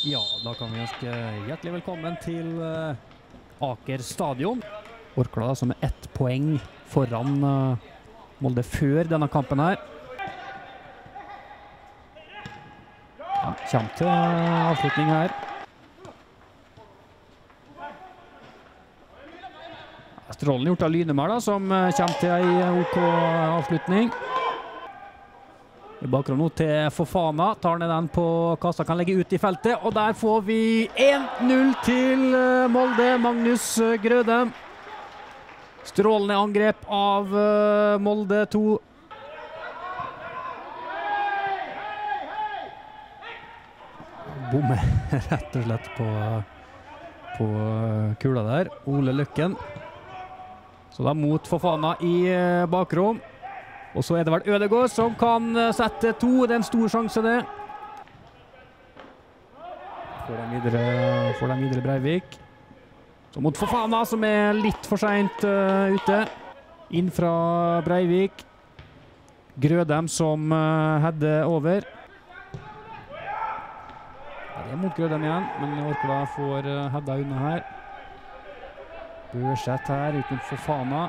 Ja, da kan vi ønske hjertelig velkommen til Aker stadion. Orkla som er 1 poeng foran Molde før denne kampen her. Ja, kommer til avslutning her. Strålen gjort av Lynemar da, som kommer til en OK avslutning. I bakgrunnen nå til Fofana, tar ned den på kassa, kan legge ut i feltet, og der får vi 1-0 til Molde, Magnus Grødem. Strålende angrep av Molde 2. Bommer rett og slett på kula der, Ole Løkken. Så da mot Fofana i bakrom. Og så er det vel Ødegaard som kan sette 2. Det er en stor sjanse det. Får den videre Breivik. Så mot Fofana som er litt for sent ute. Inn fra Breivik. Grødem som header over. Ja, det er mot Grødem igjen, men Orkla får heada unna her. Børseth her uten Fofana.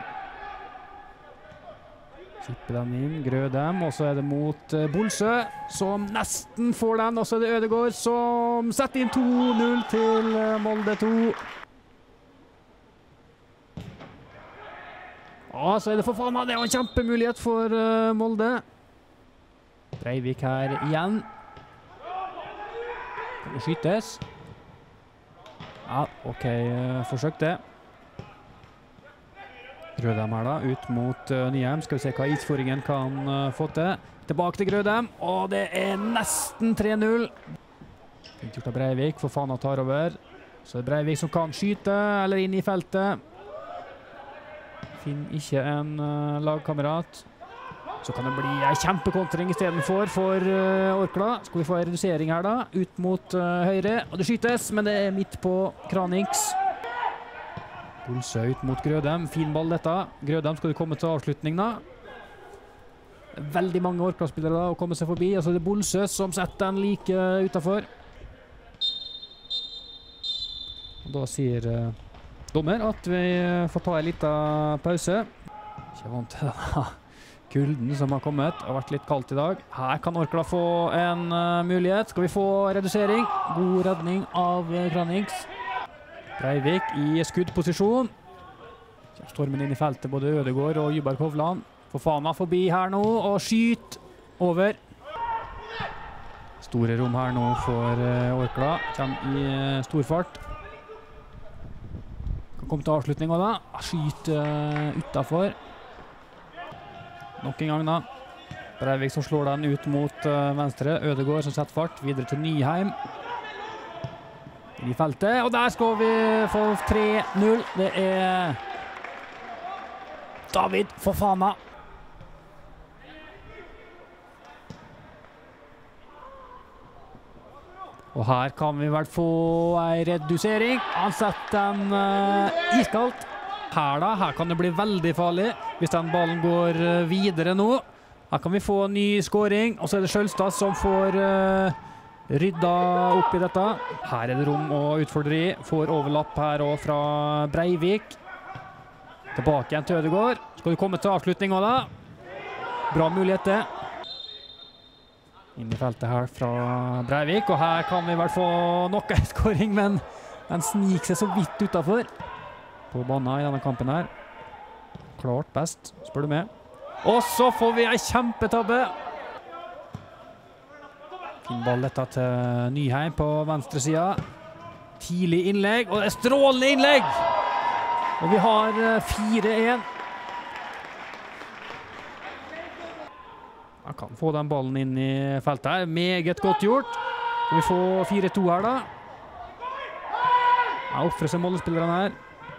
Kipper den inn, Grødem, og så er det mot Bolsø, som nesten får den, og så er det Ødegaard som setter inn 2-0 til Molde 2. Ja, så er det Fofana, det var en kjempemulighet for Molde. Breivik her igjen. Kan det skytes? Ja, OK, forsøk det. Grødem her da, ut mot Nyheim. Skal vi se hva isforingen kan få til. Tilbake til Grødem, og det er nesten 3-0. Fint gjort av Breivik, Fofana tar over. Så er det Breivik som kan skyte, eller inn i feltet. Finner ikke en lagkamerat. Så kan det bli en kjempekontring i stedet for Orkla. Skal vi få en redusering her da, ut mot høyre. Og det skytes, men det er midt på Kranings. Bolsø ut mot Grødem. Fin ball dette. Grødem skal komme til avslutning da. Veldig mange Orkla-spillere da å komme seg forbi. Og så er det Bolsø som setter den like utenfor. Og da sier dommer at vi får ta en liten pause. Ikke vant til denne kulden som har kommet. Det har vært litt kaldt i dag. Her kan Orkla få en mulighet. Skal vi få redusering? God redning av Kranings. Breivik i skuddposisjon. Stormen inn i feltet, både Ødegaard og Jyberg Hovland. Fofana forbi her nå, og skyt over. Store rom her nå for Orkla. Kommer i stor fart. Kan komme til avslutning også da. Skyt utenfor. Nok en gang da. Breivik som slår den ut mot venstre. Ødegaard som setter fart. Videre til Nyheim. I feltet, og der skal vi få 3-0. Det er David Fofana. Og her kan vi vel få en redusering. Han setter den iskaldt. Her kan det bli veldig farlig hvis den ballen går videre nå. Her kan vi få en ny scoring, og så er det Skjølstad som får rydda opp i dette. Her er det rom og utfordreri. Får overlapp her og fra Breivik. Tilbake igjen til Ødegaard. Skal vi komme til avslutning også da? Bra mulighet det. Inn i feltet her fra Breivik, og her kan vi vel få nok en scoring, men den sniker seg så vidt utenfor. På banen i denne kampen her. Klart best, spør du meg. Og så får vi en kjempetabbe. Fin ball dette til Nyheim på venstre siden. Tidlig innlegg, og det er strålende innlegg! Og vi har 4-1. Han kan få den ballen inn i feltet her. Meget godt gjort. Skal vi få 4-2 her da? Han offrer seg Molde-spillerne her.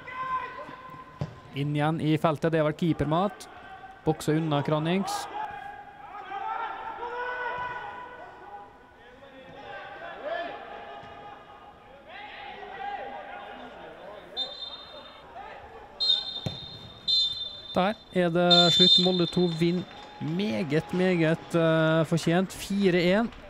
Inn igjen i feltet, det har vært keepermat. Bokser unna Kranings. Der er det slutt. Molde 2 vinner meget fortjent 4-1.